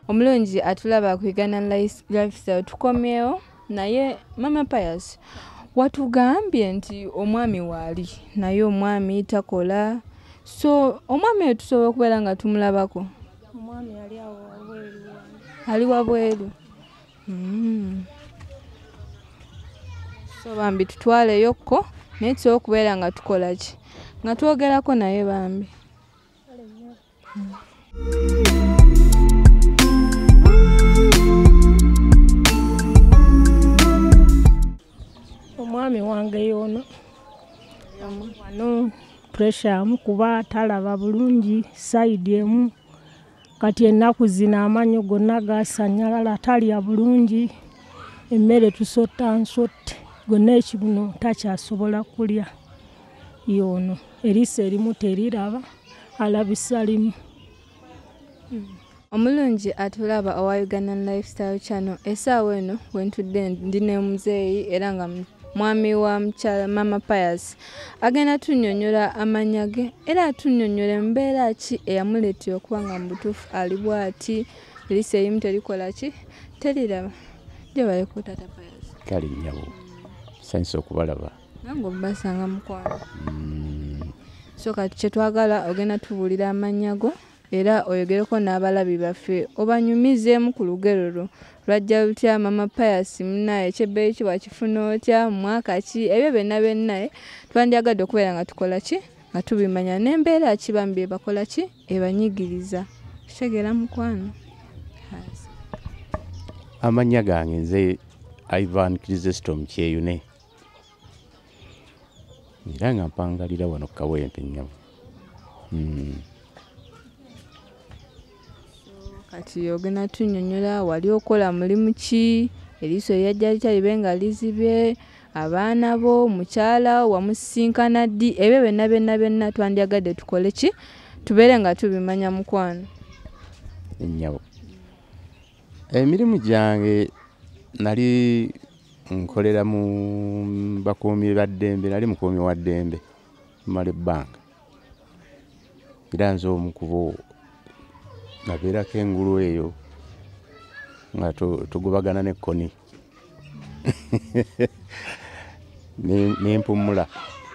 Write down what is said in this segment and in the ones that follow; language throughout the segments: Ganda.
Omulungi atulaba ku Uganda Lifestyle tukomyewo naye Mama Pius watugambye nti omwami waali naye omwami takola so omwami tusobola okubeera nga tumulabako. Omwami yali awo wabweru. Ali wabweru. So bambi tutwaleyokko naye tusobola okubeera nga tukola ki nga twogerako naye bambi. Omwami wange yono wano pressure amukuba talaba bulungi side emu kati ennaku zino amanyo gonna gasanyalala talya bulungi emmere tusota nsotte gonna ekibuno takyasobola kulya yono eriisa erimu teriraba alabisa limu. Omulungi atulaba owa Uganda Lifestyle Channel essaawa eno wentudde ndi ne muzeeyi era nga mwami wa mukyala Mama Pius agenda tunnyonnyola amannya ge era atunnyonnyola embeera ki eyamuleetera okuba nga mu butuufu ali bw'ati eriisa erimu terikola ki teriraba. Gye baleko Tata Pius. Kale nnyabo sanyusa okubalaba. Nange obasanga mukwano. So kati kye twagala ogenda tubuulira amannya go era oyogereko n'abalabi baffe obanyumizeemu ku lugero lwo lwajja lutya Mama Pius munnaye ekyebbeeyi ki wakifuna otya mu mwaka ki ebyo byonna twandyagadde okubeera nga tukola ki nga tubimanya n'embeera ki bambi ebakola ki ebanyigiriza kitegeera mukwano. Amannya gange nze Ivan Chrysostom Kyeyune era nga mpangalira wano Kawempe nnyabo. Kati ogenda tunnyonnyola wali okola mulimu ki eriiso lyajja libe nga lizibye abaana bo mukyala wamusisinkana ddi ebyo byonna twandyagadde tukole ki tubeere nga tubimanya mukwano. Ennyabo emirimu gyange nali nkolera mu bakuumi ba ddembe nali mukuumi wa ddembe mala ebbanga era nze omu kubo nabeerako engulu eyo nga tugubagana n'ekkoni n'empumula.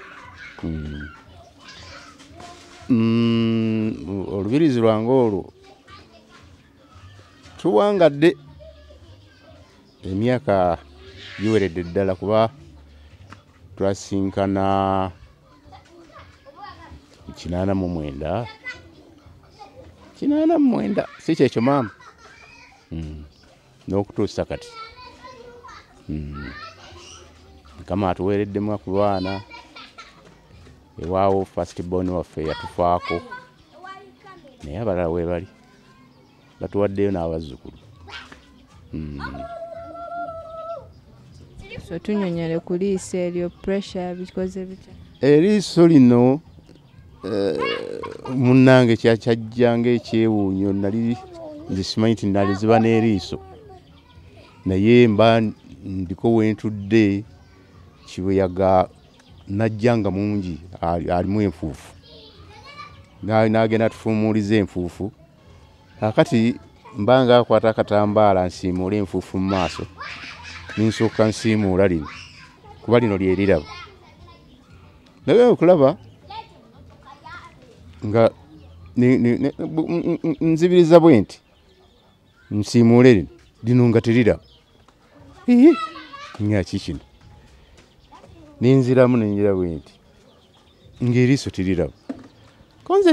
Olubirizi lwange olwo tuwangadde emyaka giweredde ddala kuba twasinkana 89 si kyekyo maama n'okutuusa kati Mukama atuweereddemu ku baana ewaawo first born waffe yatufaako naye abalala we bali batuwaddeyo n'abazzukulu. So tunnyonnyole ku liiso eryo pressure bikoze bitya? Eriiso lino munnange kyajjanga ekyewuunyo nali nze simanyi nti naliziba n'eriiso naye mba ndiko wentudde kibuyaga najjanga mungi alimu enfuufu n'agenda tufuumuuliza enfuufu kakati mbanga akwata akatambaala nsiimuula enfuufu mu maaso ninsooka nsiimuula lino kuba lino lyeriraba naye okulaba nga nzibiriza bwe nti nsiimuule lino nga teriraba ngaki kino ninziramu nenjira bwe nti ng'eriiso teriraba konze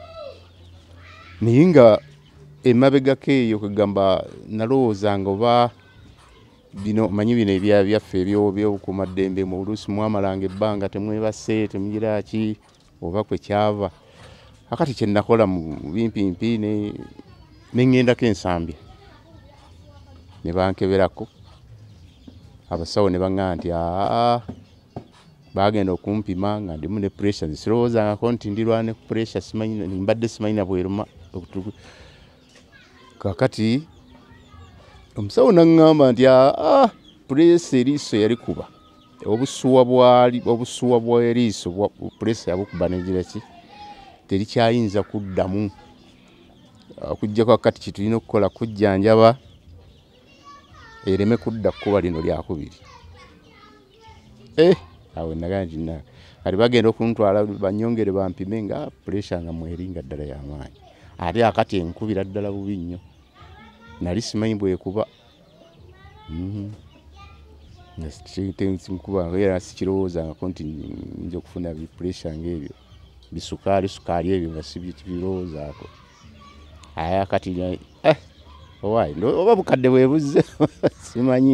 naye nga emabegako eyo kwegamba nalowoozanga oba bino manyi bino byaffe ebyobukuumaddembe mu oluusi mwamalanga ebbanga temwebase temugira ki oba kwe kyava akati kye nakola mu bimpimpi neŋŋendako ensambya ne bankeberako abasawo ne baŋŋamba nti bagenda okumpima nga ndimu ne pressure sirowoozangako nti ndirwana ku pressure mbadde simanyi na bweruma kakati omusawo naŋŋamba nti pressure eriiso yalikuba obusuwa bw'eriiso pressure yabukuba negira ki terikyayinza kuddamu okujjako kati kitulina okukola kujjanjaba ereme kudda kkuba lino lyakubiri. Awo nagaa nti kati bagenda okuntwala banyongere bampime nga pressure nga mweringa ddala y'amaanyi. Ate akati enkubira ddala bubi nnyo. Nali simanyi bwekuba. Nkuba era sikirowoozangako nti nja okufuna pressure ng'ebyo. Sukaali ebyo nga sibirowoozaako. Aya kati owaayi oba bukadde bwebuzze simanyi.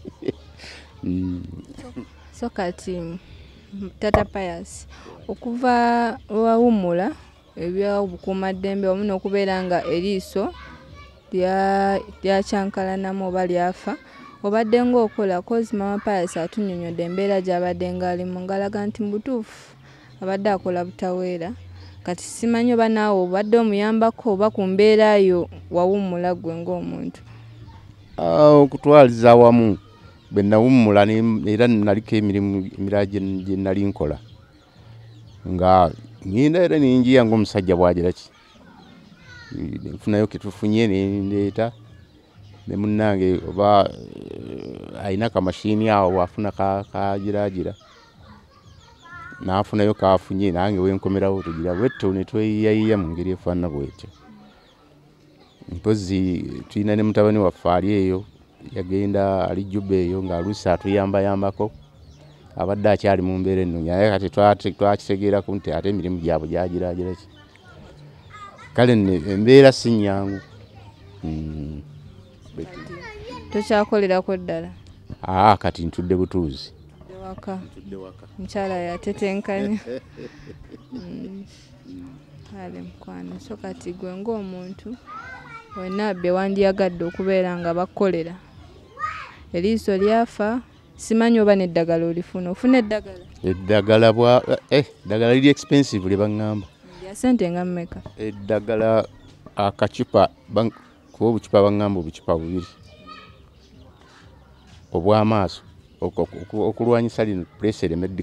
So kati Tata Pius okuva wawummula ebyobukuumaddembe wamu n'okubeera nga eriiso lyakyankalanamu oba lyafa, obadde ng'okola kozi Mama Pius atunnyonnyodde embeera gy'abadde ng'alimu ng'alaga nti mu butuufu abadde akola butaweera. Kati simanyi oba naawe obadde omuyambako oba ku mbeera yo wawummula ggwe ng'omuntu. Okutwaliza awamu bwe nawummula era naliko emirimu emirala gye nali nkola nga ngenda era ninjiya ng'omusajja bw'agira ki nfunayo ketufunye nendeeta ne munnange oba alina kamashiini awo wafuna kagiraagira n'afunayo kafunye nange wenkomerawo tugira bwetto ne tweyiyayiya mu ngeri efaanana bwetyo. Mpozi tulina ne mutabani waffe ali eyo yagenda ali Juba eyo ng'aluusi atuyambayambako abadde akyali mu mbeera eno naye kati twakitegeerako nti ate emirimu gyabwe gyagiraagira ki. Kale embeera si nnyangu. Tokyakolerako ddala? Kati ntudde butuuzi. Waka mukyala yatetenkanya. Ale mukwano. So kati gwe ng'omuntu wenna be wandiyagadde okubeera nga bakolera. Eriiso lyafa, simanyi oba n'eddagala olifuna. Ofuna eddagala? Eddagala eddagala liri expensive lye baŋŋamba. Lya ssente nga mmeka? Eddagala akacupa kuba obucupa baŋŋamba obucupa bubiri obw'amaaso okulwanyisa lino pressure ereme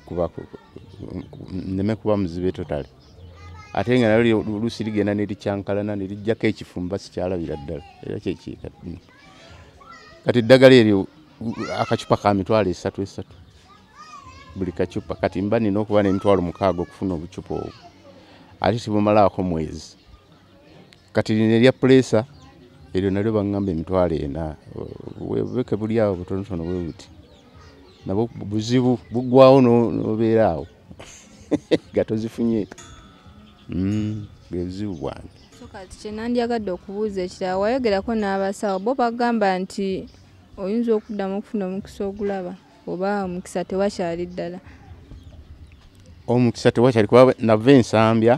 kuba muzibe totale. Ate nga nalyo oluusi ligenda ne likyankalana ne lijjako ekifumba sikyalabira ddala era kyekiika. Kati eddagala eryo akacupa ka mitwalo 3 buli kacupa. Kati mba nina okuba n'emitwalo 6 okufuna obucupa obwo ate tibumalaako mwezi. Kati lino erya pressure eryo nalyo baŋŋamba emitwalo 4 bweke buli awo butonotono bwe buti nabwo buzibu buggwawo n'obeera awo nga tozifunye. Bwe buzibu bwange. So kati kye nandyagadde okubuuza ekirala wayogerako n'abasawo bo bagamba nti oyinza okuddamu okufuna omukisa ogulaba oba omukisa tewakyali ddala? Omukisa tewakyali kuba nava ensambya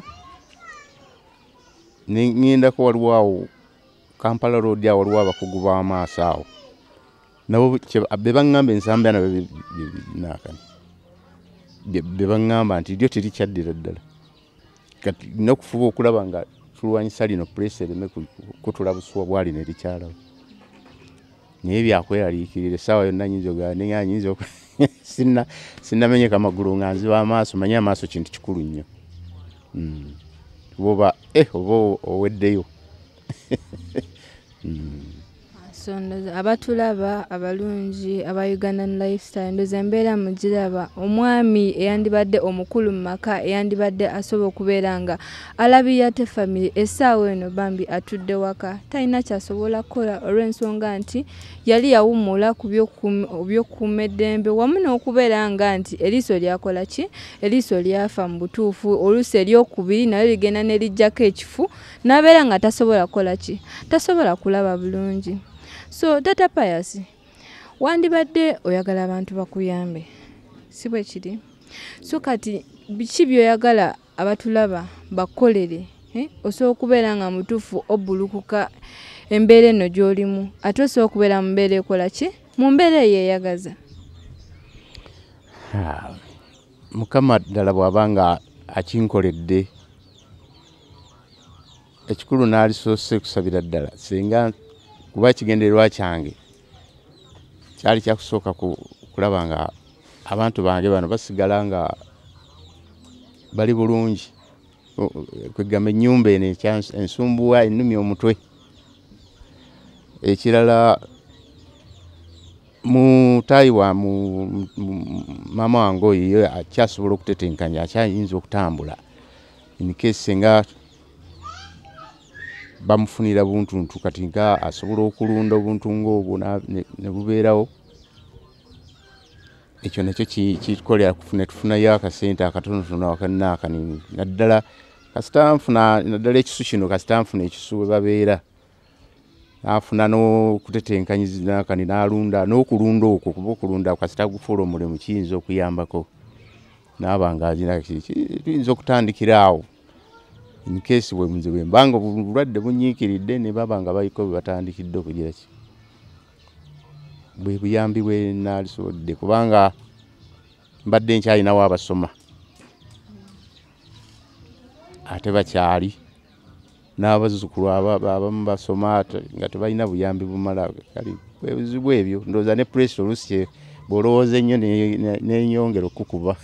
ngendako waliwo awo Kampala Road awo waliwo abakugu b'amaaso awo nabo be baŋŋamba ensambya nabo be baŋŋamba nti lyo terikyaddira ddala. Kati n'okufuba okulaba nga tulwanyisa lino pressure ereme kutula busuwa bwali ne likyalawo. Naye byakweraliikirira essaawa yonna nyinza ogaa nyinza sinnamenyeka amagulu nga nziba amaaso manye amaaso kintu kikulu nnyo. Oba oweddeyo. So abatulaba abalungi aba Ugandan Lifestyle ndoza embeera mugiraba omwami eyandibadde omukulu mu maka eyandibadde asobola okubeera nga alabirira te family essaawa eno bambi atudde waka talina kyasobola kukola olw'ensonga nti yali yawummula ku by'okukuuma eddembe wamu n'okubeera nga nti eriiso lyakola ki? Eriiso lyafa mu butuufu oluusi eryokubiri nayo ligenda ne lijjako ekifu n'abeera nga tasobola kukola ki? Tasobola kulaba bulungi. So Tata Pius wandibadde oyagala abantu bakuyambe si bwe kiri? So kati biki by'oyagala abatulaba bakolere osobola okubeera nga mutuufu obbulukuka embeera eno gy'olimu ate osobola okubeera mu mbeera ekola ki? Mu mbeera eyeeyagaza. Mukama ddala bw'aba nga akinkoledde ekikulu n'alisoose kusabira ddala singa kuba ekigendererwa kyange kyali kyakusooka kulaba nga abantu bange bano basigala nga bali bulungi kwegamba ennyumba eno ensumbuwa ennumya omutwe. Ekirala mutayi wa maama wange oyo akyasobola okutetenkanya, akyayinza okutambula in case nga bamufunira buntuntu kati nga asobola okulunda obuntu ng'obwo ne bubeerawo. Ekyo nakyo kikolera tufunayo akasente akatonotono akanini naddala kasita nfuna naddala ekisu kino kasita nfuna ekisu we babeera afuna n'okutetenkanyiza kani n'alunda n'okulunda okwo kuba okulunda kasita gufuula omulimu kiyinza okuyambako n'abanga alina tuyinza okutandikira awo in case bwe mbanga obulwadde bunyiikiridde ne baba nga bayiko bwe batandikidde okugira ki bwe buyambi bwe naalisobodde kubanga mbadde nkyalinawo abasoma ate bakyali n'abazzukulu abamu basoma nga tebalina buyambi bumala kali bwebuzibu ebyo ndowooza ne pressure oluusi bw'olowooza ennyo n'enyongera okukuba.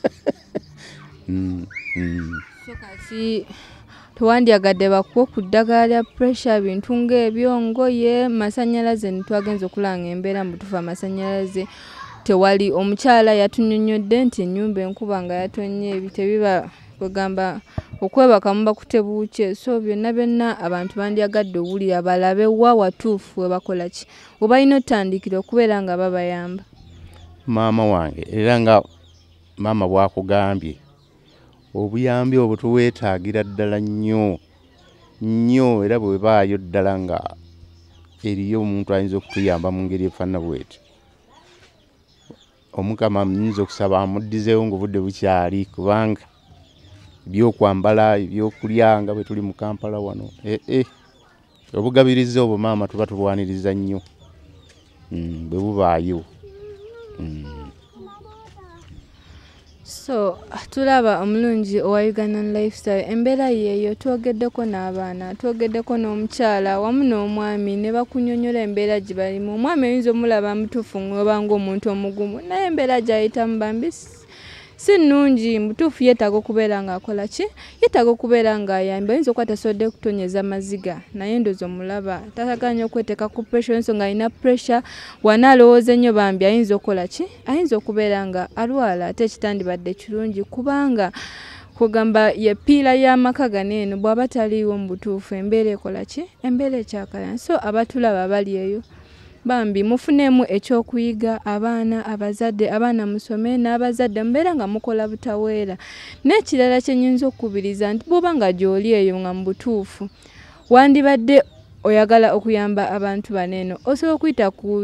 So kati tewandyagadde bakuwa ku ddagala lya pressure bintu ng'ebyo ngoye masannyalaze nitwagenza okulanga embeera mu tufa amasannyalaze tewali. Omukyala yatunyonnyodde nti ennyumba enkuba nga yatonye tebiba kwegamba okwebaka muba kutebuuke. So byonna abantu bandyagadde owulira balabe wa watuufu we bakola ki we balina otandikira okubeera nga babayamba. Maama wange era nga maama bw'akugambye obuyambi obwo tuweetaagira ddala nnyo era bwe baayo ddala nga eriyo omuntu ayinza okutuyamba mu ngeri efaanana bw'etyo. Omukama nnyinza okusaba amuddizeewo ng'obudde bukyali kubanga ebyokwambala ebyokulya nga bwe tuli mu Kampala wano obugabiriza obwo maama tuba tubwaniriza nnyo bwe bubaayo. So tulaba omulungi owa Ugandan Lifestyle embeera yeeyo twogeddeko n'abaana twogeddeko n'omukyala wamu n'omwami ne bakunyonnyola embeera gye balimu. Omwami oyinza omulaba mutuufu ng'obanga omuntu omugumu naye embeera gy'ayitamu bambi si nnungi. Mutuufu yeetaaga okubeera ng'akola ki yeetaaga okubeera ng'ayamba. Oyinza okuba tasobodde kutonyeza maziga naye ndowooza omulaba tataganya okweteeka ku pressure ensonga alina pressure wanaalowooza ennyo bambi ayinza okukola ki ayinza okubeera nga alwala ate ekitandibadde kirungi kubanga kugamba ye piira y'amaka gano eno bw'aba taliiwo mu butuufu embeera ekola ki embeera ekyakala. So abatulaba bali eyo bambi mufunemu ekyokuyiga abaana abazadde abaana musome n'abazadde mbeera nga mukola butaweera. N'ekirala kye nnyinza okukubiriza nti bw'oba nga gy'oli eyo nga mu butuufu wandibadde oyagala okuyamba abantu baneeno osobola okuyita ku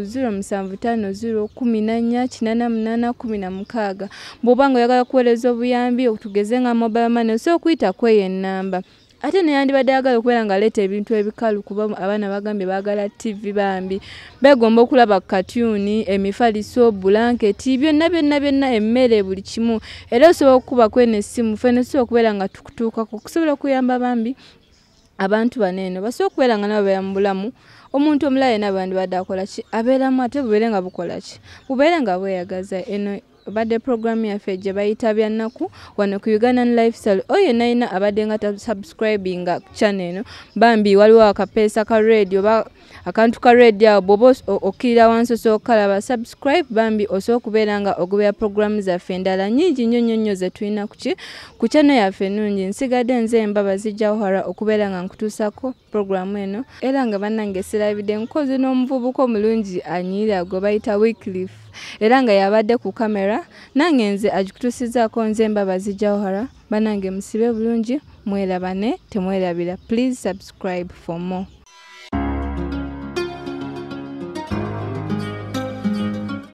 0750148816 bw'oba nga oyagala kuweereza obuyambi okutugeze nga mobile money osobola okuyita ku eyo ennamba. Ate neyandibadde ayagala okubeera nga aleeta ebintu ebikalu kuba abaana bagambye baagala TV bambi begomba okulaba katuni emifaliso bulanketi byonna emmere buli kimu era osobola okukuba kweno essimu ffene tusobola okubeera nga tukutuukako okusobola okuyamba bambi abantu baneeno basobola okubeera nga nabo beera mu bulamu omuntu omulala yenna bandibadde akola ki abeeramu ate bubeere nga bukola ki bubeere nga bweyagaza. Eno badde program yaffe gye bayita byannaku wano ku Ugandan Lifestyle. Oyo nayina abadde nga subscribinga channel eno bambi waliwo akapeesa ka radio akantu ka radio bobo okirira wansi osobola okalaba subscribe bambi osobola okubeera nga ogubera program zaffe endala nnyingi nnyo ze tulina ku channel yaffe ennungi. Nsigadde nze Embabazi Jawhara okubeera nga nkutuusako program eno era nga bannange sirabidde nkoze n'omuvubuka omulungi anyira gwe bayita Wycliffe era nga yabadde ku kamera nange nze agikutuusizaako nze Embabazi Jawhara. Bannange musibe bulungi mwerabane temwerabira. Please subscribe for more.